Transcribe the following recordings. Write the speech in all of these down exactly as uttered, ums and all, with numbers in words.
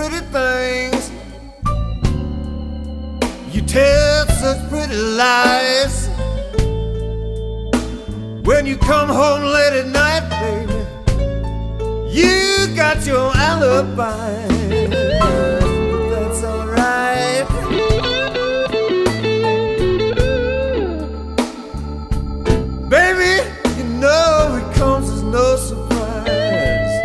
pretty things. You tell such pretty lies. When you come home late at night, baby, you got your alibi. But that's alright. Baby, you know it comes as no surprise.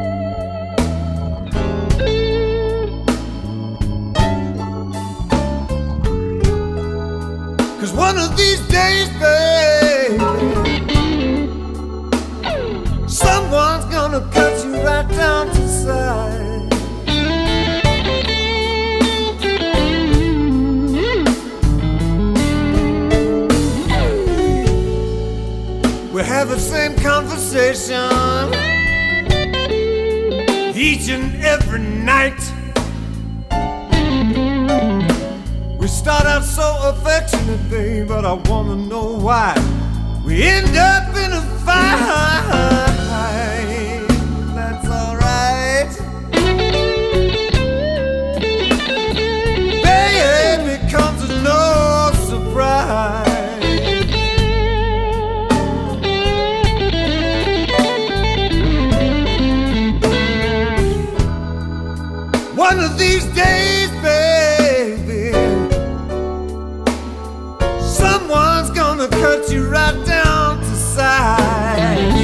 'Cause one of these days, baby, someone's gonna cut you right down to size. We have the same conversation each and every night. We start out so affectionate, babe, but I wanna know why we end up in a fight. That's alright. Babe, it comes as no surprise. One of these days, baby, someone's gonna cut you right down to size.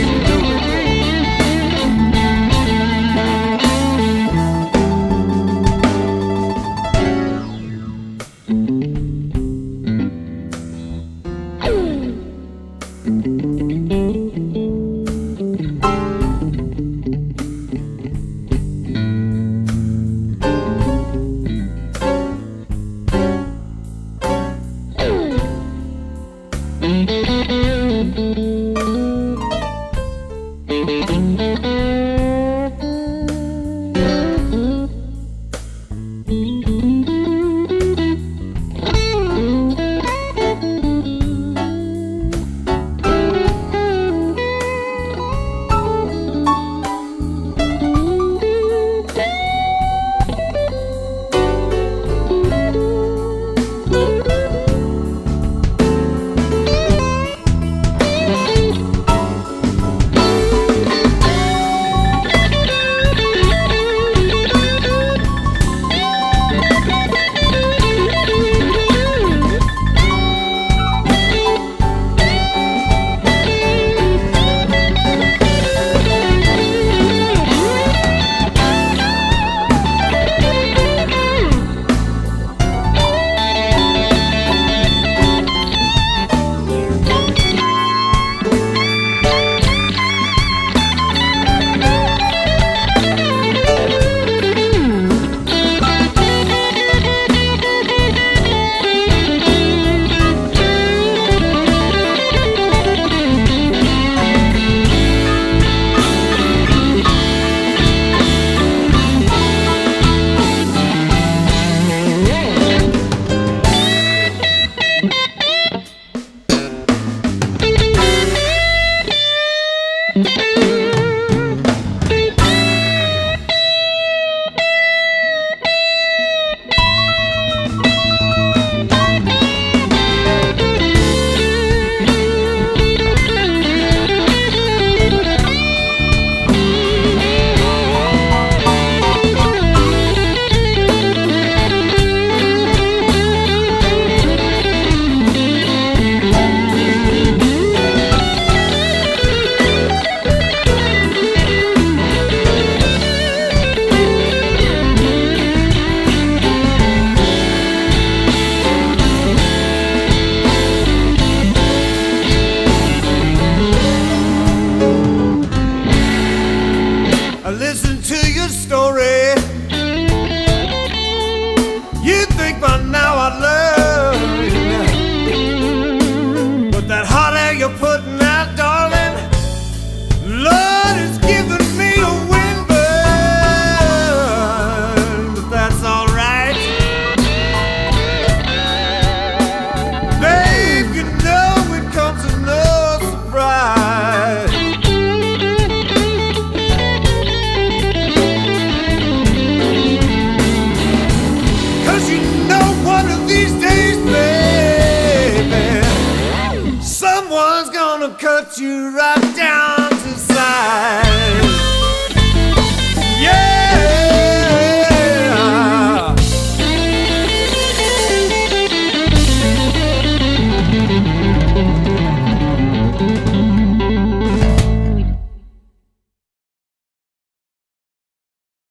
put you right down